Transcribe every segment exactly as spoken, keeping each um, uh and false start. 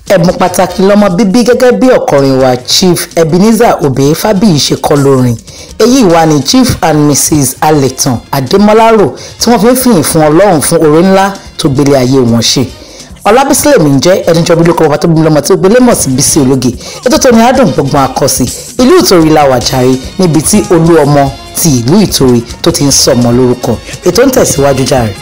ẹ̀bùn pàtàkì lọ́mọ bíbí gẹ́gẹ́ bí ọ̀kọrin wa Chief Ebenezer Obey Fábíyì ṣe kọ lórin èyí wà ní Chief and Missus Aletan Adémọ́lárò tí wọ́n fi ń fìyìn fún Ọlọ́run fún oore ńlá tó gbélé ayé wọn ṣe. Ọlábísílẹ̀ mi ń jẹ́ ẹni jọbí lóko bàbá tó bí lọ́mọ tí ó gbélé mọ̀ sí Bísí Ológe ètò tó ní adùn gbọ̀ngbọ̀n àkọsí ìlú Ìtorí la wà jàre níbi tí olú ọmọ ti ìlú Ìtorí tó ti ń sọmọ lórúkọ ètò ń tẹ̀síwájú jàre.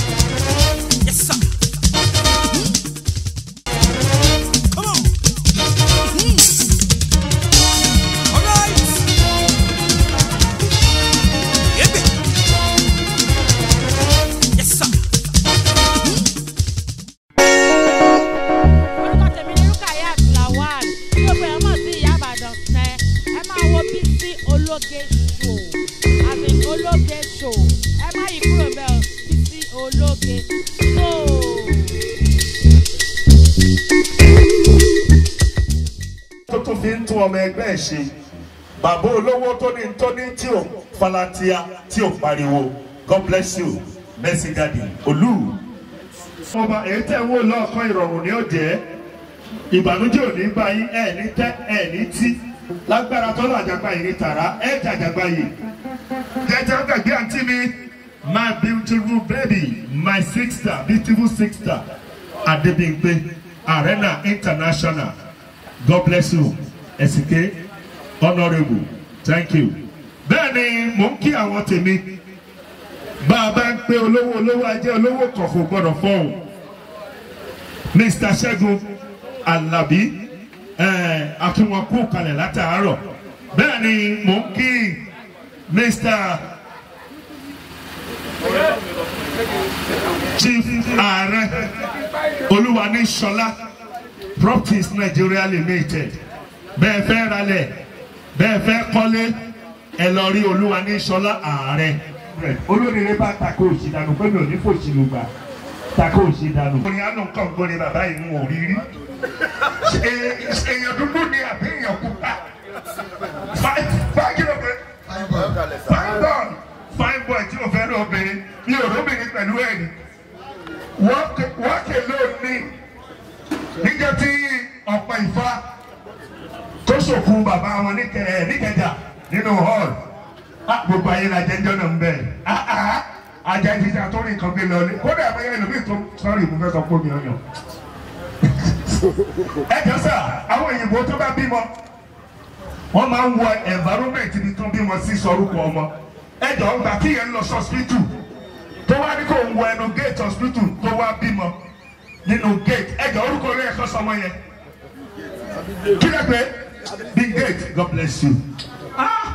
ọmọ ẹgbẹ́ ṣe bàbá olówó tó ní tó ní tí ò falatia tí ò pariwo. God bless you mercy daddy olú. ọba èyí tẹ́ wò lọ́ọ̀kan ìrọ̀rùn ní ọ̀jẹ́ ìbànújẹ́ ò ní bá yín ẹ̀ ní tẹ́ ẹ̀ ní tí lágbára tọ́lọ̀ àjàgbá yìí ní tàrá ẹ̀ jà àjàgbá yìí. jẹjẹ gbàgbé àǹtí mi my beautiful baby my sister beautiful sister Adébímpé Arena International. God bless you. Esike honorable thank you. Bẹ́ẹ̀ni mò ń kí àwọn tèmi bá a bá ń pé olówó olówó ajé olówó kọ̀ọ̀kan gbọ́dọ̀ fọ́ọ̀hún Mister Ṣẹ́gun Alábí akínwọ̀nkú kalẹ̀ látàárọ̀. Bẹ́ẹ̀ni mò ń kí Mister Chief Ààrẹ Olúwaníṣọlá Properties Nigeria Limited. Bẹ́ẹ̀ fẹ́ ralẹ̀ bẹ́ẹ̀ fẹ́ kọ́lé ẹ lọ rí Olúwaníṣọlá Ààrẹ. olóríire bá tako òsì dànù pé mi ò ní fòsì ló gbà tako òsì dànù. orin àánú nǹkan gbọ́ni bàbá yìí ń wò rí rí. èèyàn dúdú ni àbí èèyàn pupa. fine boy fine boy tí o fẹ́ rí obìnrin ní òróbìnrin pẹ̀lú ẹ̀rí. wọ́n kè lónìí níjẹ́ tí ọ̀pọ̀ Ifá tó ṣòfò bàbá wọn níkẹjà nínú hall gbogbo ayé la jẹjọ náà ń bẹ ajá ìfisà tó rìn kan gbé lọlé kódà àbẹyẹ ẹlòmíì tó sọrí mo fẹ́ sọ pé mi ọyàn. ẹ jọ sà àwọn òyìnbó tó bá bímọ wọn máa ń wọ environment ibi tó bímọ sí sọrúkọ ọmọ ẹ jọ ń gbà kí yẹn lọ hospital tó wá ní kó ń wọ ẹnu gate hospital tó wá bímọ nínú gate ẹ jọ orúkọ orí ẹ̀kọ́ sọmọ yẹn kí lè pé. Big gate, God bless you. Ah.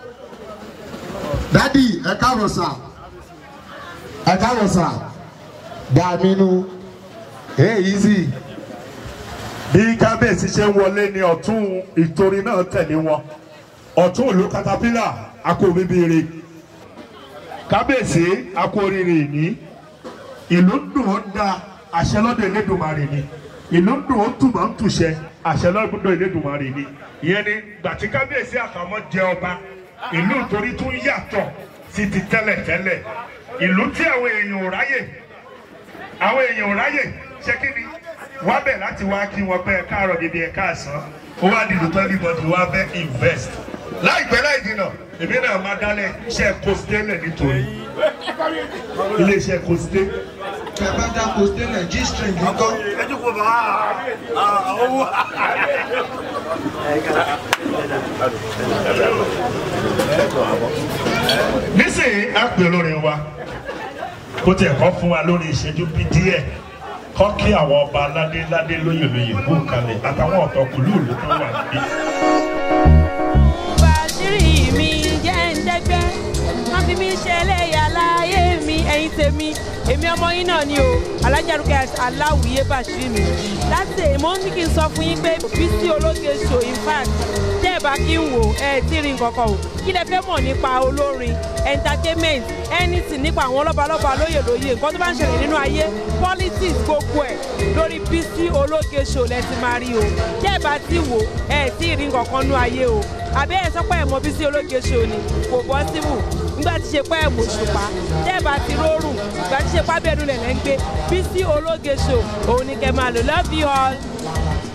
Daddy, ẹ káàbọ̀ sà. Ẹ káàbọ̀ sà. Dàmínú. Hey, easy. Bí kábíyèsí ṣe ń wọlé ní ọ̀tún Ìtorí náà tẹ̀lé wọn. Ọ̀tún ìlú Katapila, akó bíbíire. Kábíyèsí akó oríire ní. Ìlú dùn ó da àṣẹ lọ́dọ̀ Elédùmarè ni. Ìlú dùn ó túbọ̀ ń túṣẹ àṣẹ lọ́dọ̀ Elédùmarè ni. Ìyẹn ni gbàtí kábíyèsí àkàmọ́ jẹ ọba ìlú Ìtorí tún yàtọ̀ sí ti tẹ́lẹ̀ tẹ́lẹ̀. Ìlú tí àwọn èèyàn ò ráyè àwọn èèyàn ò ráyè ṣé kí ni wá bẹ̀ láti wá kí wọn bẹ́ẹ̀ káàárọ̀ bíbí ẹ̀ káàsán ó wá dìlù tó everybody wá bẹ́ invest. Láìpẹ́ láì dínà èmi náà máa dálẹ̀ iṣẹ́ kòsítélẹ̀ nítorí iléeṣẹ́ kòsíté. Ẹ bá dá kòsítélẹ̀ G-string nǹkan. ẹ jókòó bá owó. nísìnyí á pè lórin wa kó tiẹ̀ kọ́ fún wa lórí ìṣẹ́jú bí díẹ̀ kọ́ kí àwọn ọba aládé ládé lóyè lóyè kú kalẹ̀ àtàwọn ọ̀tọ̀kùlú ìlú tó wà níbí. Bàṣírí mi jẹ́ ń dẹ́gbẹ́ wọ́n fi mí ṣe ẹlẹ́yà láyé mi ẹ̀yin tèmi èmi ọmọ yín náà ni o Alájà Rukayat Aláwìyé Bàṣírí mi láti èèmọ́ ní kí n sọ fún yín pé Bísí Ológe show in fact tẹ́ ẹ bá kí n wò ẹ tí rí nǹkan kan o kí lẹ fẹ́ mọ̀ nípa olórin entertainment anything nípa àwọn lọ́balọ́ba lóyè lóyè nǹkan tó bá ń ṣẹlẹ̀ nínú ayé politics gbogbo ẹ̀ lórí Bísí Ológe show lẹ ti máa rí o tẹ́ ẹ bá ti wò ẹ tí rí nǹkan kan nínú ayé o àbẹ́ ẹ̀ sọ pé ẹ̀ mọ Bísí Ológe show ni kò bọ́ síbù nígbà tí ṣe pé ẹ̀ mọ̀ Òṣùpá tẹ́ ẹ bá ti rọrùn nígbà tí ṣe pábẹ́ẹ̀dù lẹ̀ lẹ́ ń gbé Bísí Ológe show òun ni kẹ́ máa lò love you all.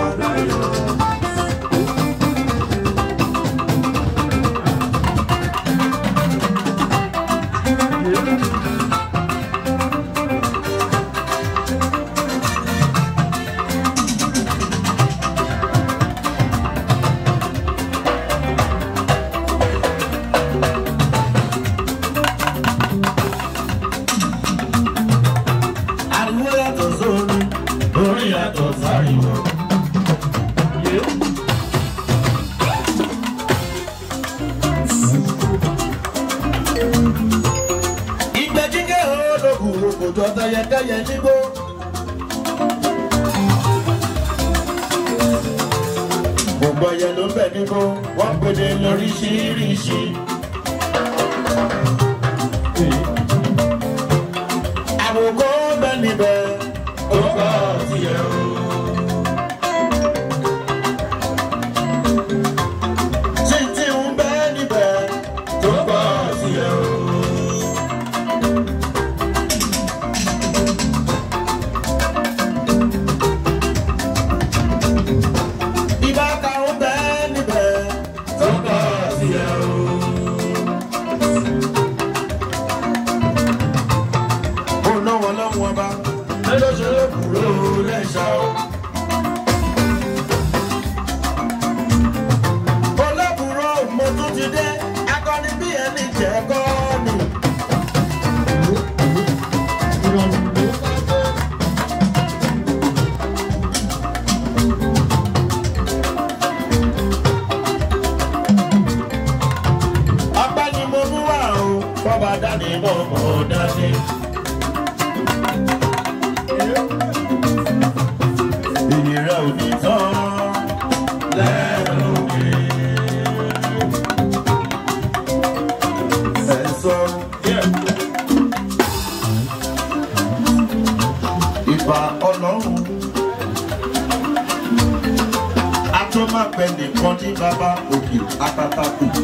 Gbogbo ẹyẹ ló bẹ̀ níbo wọ́n pèdè lóríṣiríṣi. Àwòkọ́ bẹ̀ níbẹ̀ tó bá tiẹ̀ o. Títí ń bẹ̀ níbẹ̀ tó bá tiẹ̀ o. Ìnira ò ní tán lẹ́nu mi. Ẹ sọ ìbà Ọlọ́run a tó má pẹ́ nìkan ní bàbá òkè àtàtà kùkù.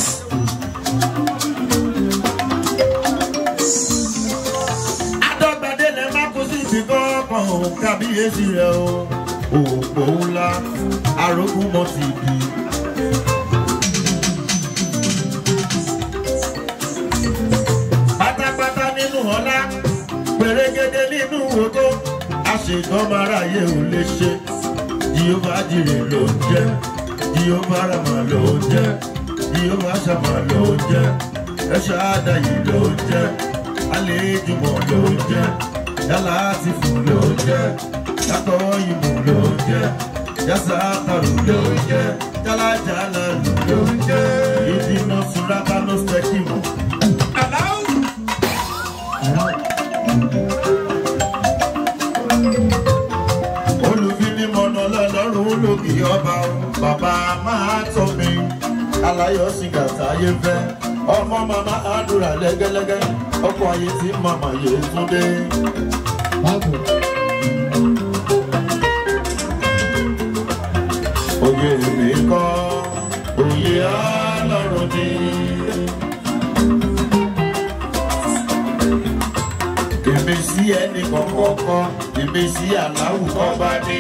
Kábíyèsí rẹ̀ o, òpó ńlá, arógún mọ́ ti bí. Pátápátá nínú ọlá, pèrégede nínú ògo, àṣetọ́máráyé ò lè ṣe. Jèhófà jírè ló ń jẹ́, Jèhófà rámà ló ń jẹ́, Jèhófà ṣàmà ló ń jẹ́, Ẹ̀ṣádáyì ló ń jẹ́, Àlejùmọ̀ ló ń jẹ́. Yálà ti fún ló jẹ́, yàtọ̀ ìmọ̀ ló jẹ́, yàtọ̀ àtàrù ló jẹ́, yálà jàlá ló jẹ́, ìdìnnà sùràkà ló sẹ́kì mọ̀. Olùfinimọ̀nà lọ́lọ́run lókè ọba bàbá máa tọ́ mi, aláyọ̀ sìgá táyé fẹ́, ọmọ màmá àdúrà lẹ́gẹ́lẹ́gẹ́, ọkọ̀ ayé tí màmá yé tún dé. Oyè mi kọ́, oyè Ọlọ́run ni. Ìmísí ẹnì kọ̀ọ̀kan, ìmísí Aláwù ọba ni.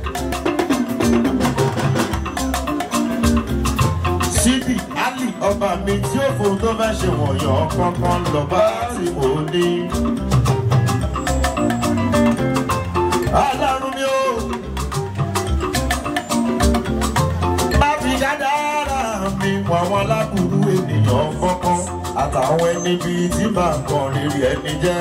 Sídì Álì ọba mi tí ó fò tó bá ṣe wọ̀nyàn kankan lọ́ba tí mo ní. Ọlọ́run mi o, má fi dáadáa mi wọ́n wọn lábùrú ènìyàn kọ́kọ́ àtàwọn ẹni bíi tí bá nǹkan rírì ẹni jẹ́.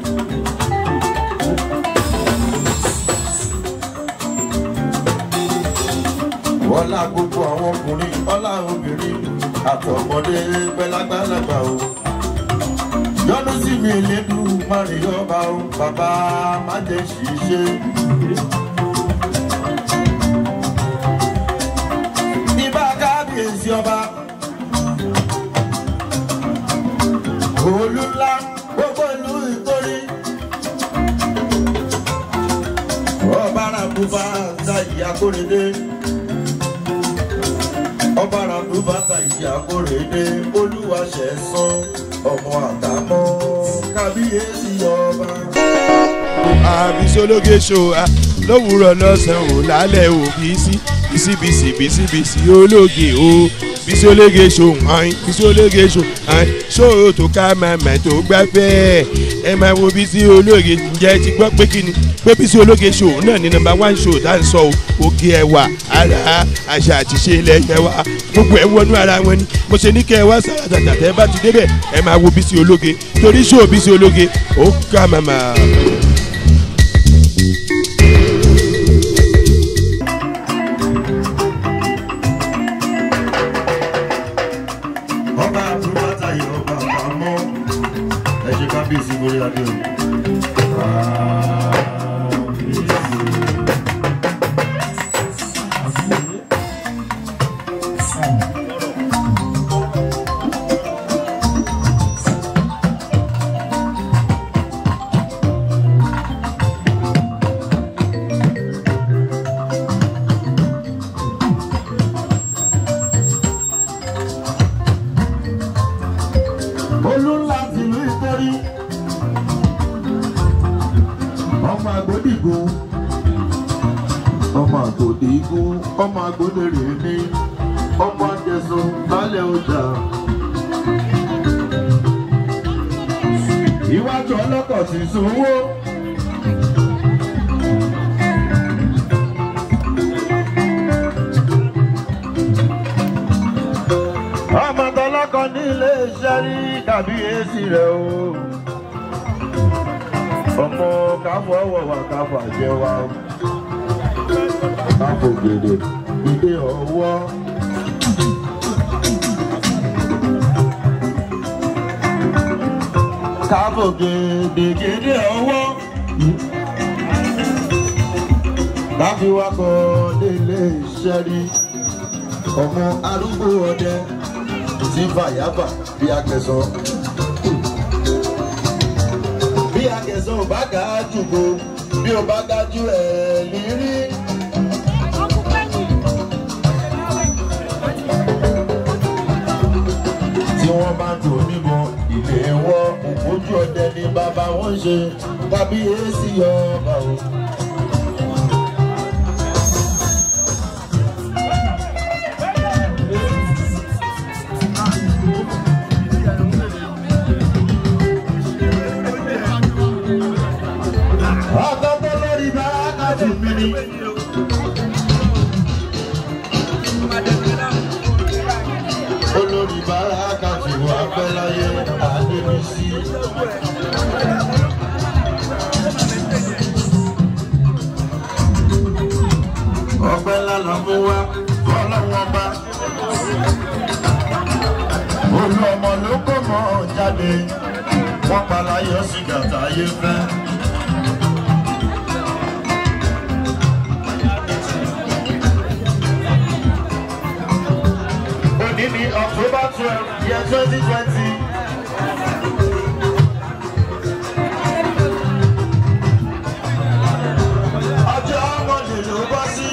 Ọlá gbogbo àwọn ọkùnrin, ọlá obìnrin, àtọmọdé pẹlágbàlagbà o. Yọ́nú sí mi lédùn márùn ọba o, bàbá má jẹ́ ṣìṣe. Ìbà kábíyèsí ọba, olú ńlá, gbogbo ìlú ìtorí. Ọba Ràbúbà Táyì Akóredé. Ọba Ràbúbà Táyì Akóredé, Olúwaṣẹ̀san ọmọ àtàmọ́ kábíyèsí ọba. Bísí ológe ṣò lówùúrọ̀ lọ́sàn-án ò lálẹ́ ò Bísí Bísí Bísí Bísí Bísí ológe o Bísí ológe ṣò hàn Bísí ológe ṣò hàn ṣòro tó ká màmá tó gbáfẹ́ ẹ máa wo Bísí ológe ǹjẹ́ ti gbọ́ pé kí ni pé Bísí ológe ṣò náà ní nọ́mbà one show tá à ń sọ òkè ẹwà ara àṣà àtìṣe ilẹ̀ yẹn wá gbogbo ẹ̀ wọnú ara wọn ni mo ṣe ní kẹ́ ẹ wá sàràtàtà tẹ́ bá ti débẹ̀ ẹ máa wo Bísí ológe torí ṣó Bísí ológe ó ká màmá. ọba àbúrátà yìí ọba àbámọ́ ẹ ṣe kábíyèsí lórí adé o. olúńlá tìlú ìtẹ́rí ọmọ àgbòdìgún ọmọ àgbòdìgún ọmọ àgbòdèrè ní ọmọ àjẹsùn balẹ̀ ọjà iwájú ọlọ́kọ̀ sì sunwó. ọmọ tọlọ́kọ ní ilé iṣẹ́ rí dàbí èsì rẹ̀ o. ọmọ káfọ́ wọ̀wà káfọ́ àjẹ́ wa káfọ́ gèdè ìdè ọwọ́. káfọ́ gèdè gèdè ọwọ́. káfí wakọ̀ délé iṣẹ́ rí ọmọ arúgbó ọdẹ tí fàyàfà bí akẹsàn bí akẹsàn ò bá ga jù go bí o bá ga jù ẹ lírí. tí wọ́n bá tò níbọn ilé wọ́ ojú ọdẹ ni bàbá wọn ṣe tàbí èsì ọba o. olórí bàrákà tí wà pẹ́ láyé Adébísí. ọpẹ́ lánàá mú wá fọlọ́wọ́n bá olú ọmọ ló kó mọ́ jáde wọ́n palayọ̀ sí gàtà ayé fẹ́. Ní October twelve year twenty twenty. ọjọ́ mọ̀lẹ́ ló bọ́ sí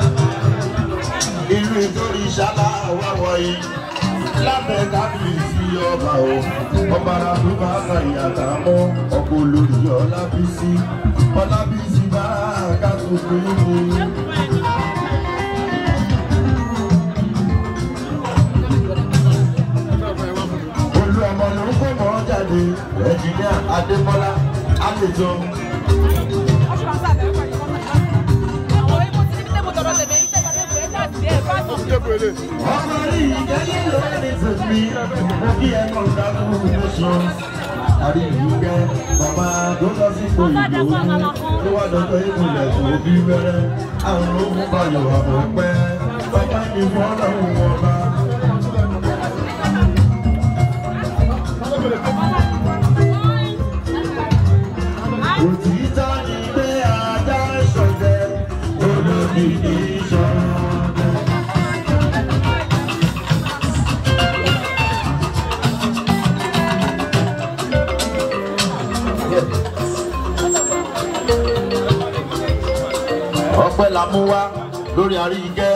ìlú ìtòrí ìṣàlá wà wọ̀nyí lábẹ́ kábíyèsí ọba o ọba arábí máa ka ìyàtà mọ́ ọkọ̀ olórí Ọlábísí Ọlábísí bá kátó pé ní. ọmọ ló ń kó mọ́ jáde ẹnjìníà Adémọ́lá àlejò. ọmọ rí ìjẹ́lẹ̀ lórí tèmi mo kí ẹ kọ́ ìdáhùn nation àríyíkẹ́ bàbá tó lọ sí ipò ìlú tó wà lọ́dọ̀ ìpínlẹ̀ tó bí wẹ́rẹ́ àwọn ohun báyọ̀ àbọ̀ pẹ́ bàbá ní fọ́lọ́hùn ọba. òtítọ́ ni pé ajá ṣọ̀tẹ̀ olókìkí ṣọ̀tẹ̀. ọpẹ́ la mú wá lórí Àríyìíkẹ́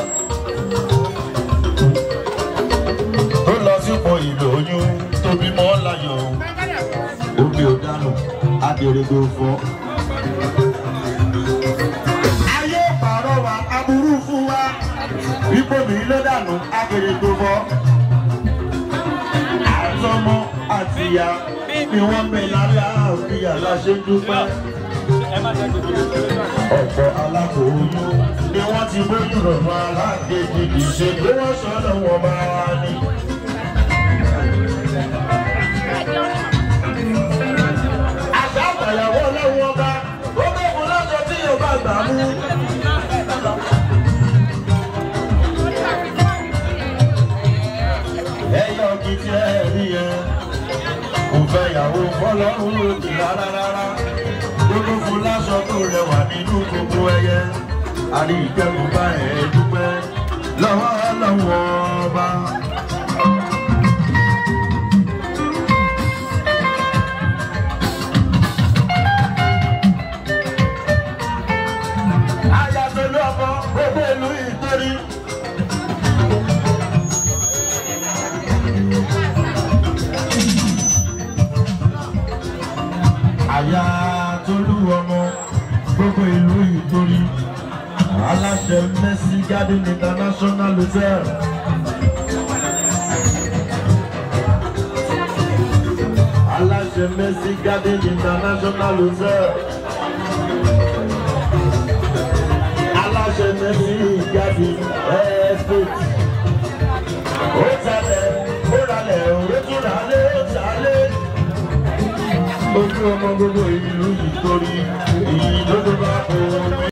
tó lọ sípò ìlóyún tó bímọ láyọ̀ omi ò dànù adèrègbè fọ́. ipò mi ló dànù akéde tó bọ́ àtọmọ àtìyá ni wọ́n bẹ lálàáfíà aláṣẹ dúpẹ́ ọ̀pọ̀ aláboyún ni wọ́n ti bóyún rọ̀mọ́ aláàkejì kì í ṣe pé wọ́n sọ́dọ̀ wọn bá wá ní. àṣà àgbàyàwó ọlọ́run ọba ó bẹ̀rù lọ́jọ́ tí yóò bá gbà mú. ẹyọ kìtì ẹ̀rí yẹn kò fẹ́ ìyàwó fọlọ́run lòdì rárá rárá gbogbo fún láṣọ tó rẹwà nínú gbogbo ẹyẹ àrí ìkẹ́kọ̀ọ́ bá ẹ̀ dúpẹ́ lọ́wọ́ lọ́wọ́ ọba. ayatolú ọkọ gbogbo ìlú ìtorí. ayatolú ọmọ gbogbo ìlú ìtorí aláṣẹ Mercy Garden International Hotel. aláṣẹ Mercy Garden International Hotel. aláṣẹ Mercy Garden Estate. ó talẹ̀ ó ralẹ̀ ó tún ralẹ̀ ó talẹ̀. ojú ọmọ gbogbo ìlú ìtorí èyí ló tó bá kó.